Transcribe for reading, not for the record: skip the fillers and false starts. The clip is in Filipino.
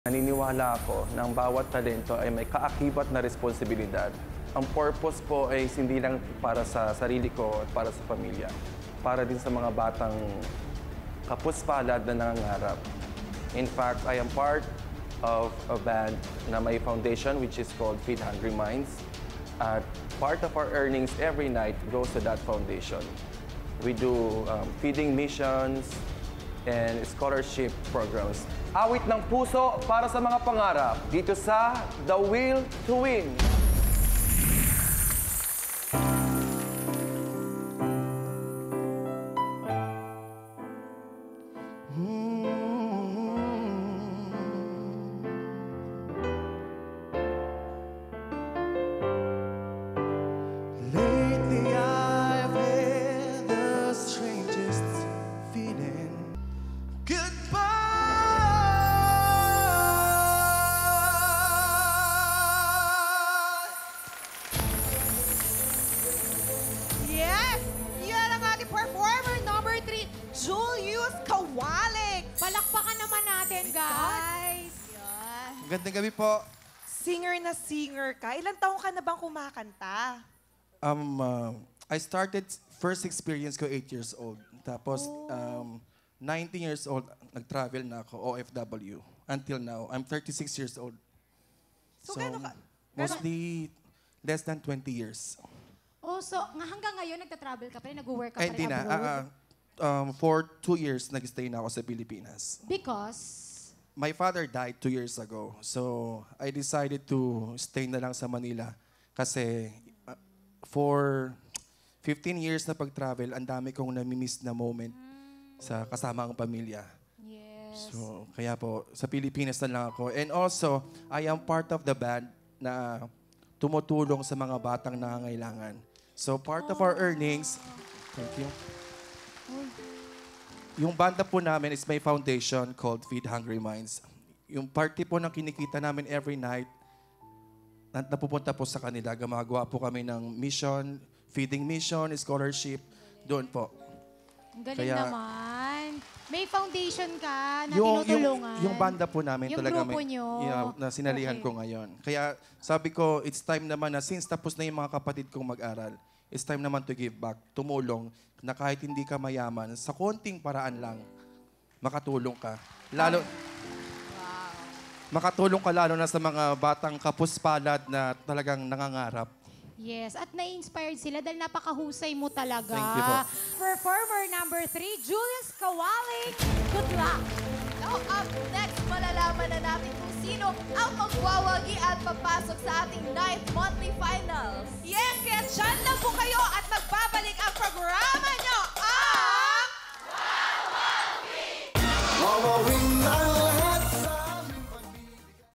Naniniwala ako na ang bawat talento ay may kaakibat na responsibilidad. Ang purpose po ay hindi lang para sa sarili ko at para sa pamilya. Para din sa mga batang kapuspalad na nangangarap. In fact, I am part of a band na may foundation which is called Feed Hungry Minds. At part of our earnings every night goes to that foundation. We do feeding missions and scholarship programs. Awit ng puso para sa mga pangarap dito sa The Will to Win. Lately I've had the strangest feeling. Goodbye. Yes! Yan ang ating performer number 3, Julius Kawalik. Palakpakan naman natin, guys. Yan. Magandang gabi po. Singer na singer ka. Ilang taong ka na bang kumakanta? I started first experience ko 8 years old. Tapos 19 years old, nag-travel na ako, OFW. Until now, I'm 36 years old. So, gano'n ka? Mostly less than 20 years. Oh, so hanggang ngayon nagta-travel ka pa rin, nag-work ka pa rin Hindi na. abroad? For 2 years, nag-stay na ako sa Pilipinas. Because? My father died 2 years ago. So, I decided to stay na lang sa Manila. Kasi for 15 years na pag-travel, ang dami kong nami-miss na moment sa kasama ang pamilya. Yes. So, kaya po, sa Pilipinas na lang ako. And also, I am part of the band na tumutulong sa mga batang nangangailangan. So, part of our earnings, thank you. Yung banda po namin is may foundation called Feed Hungry Minds. Yung party po ng kinikita namin every night, napupunta po sa kanila. Gumagawa po kami ng mission, feeding mission, scholarship, doon po. Ang galing Kaya- naman. May foundation ka na tinutulungan. Yung banda po namin Yung talaga grupo nyo. na sinalihan Okay. ko ngayon. Kaya sabi ko, it's time naman na since tapos na yung mga kapatid kong mag-aral, it's time naman to give back, tumulong, na kahit hindi ka mayaman, sa konting paraan lang, makatulong ka. Makatulong ka lalo na sa mga batang kapuspalad na talagang nangangarap. Yes, at na-inspired sila dahil napakahusay mo talaga. Thank you po. Performer number 3, Julius Kawalik. Good luck. Now, up next, malalaman na natin kung sino ang magwawagi at papasok sa ating 9th monthly finals. Yes! Kaya dyan lang po kayo